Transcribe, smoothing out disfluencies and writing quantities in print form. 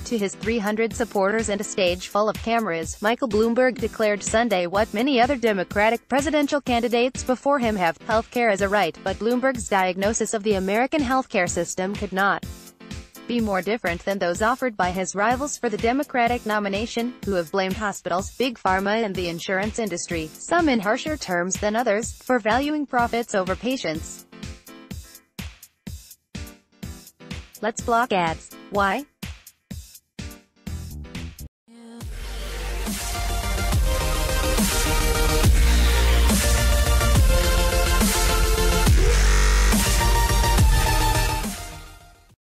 To his 300 supporters and a stage full of cameras, Michael Bloomberg declared Sunday what many other Democratic presidential candidates before him have: healthcare is a right, but Bloomberg's diagnosis of the American healthcare system could not be more different than those offered by his rivals for the Democratic nomination, who have blamed hospitals, big pharma and the insurance industry, some in harsher terms than others, for valuing profits over patients. Let's block ads. Why?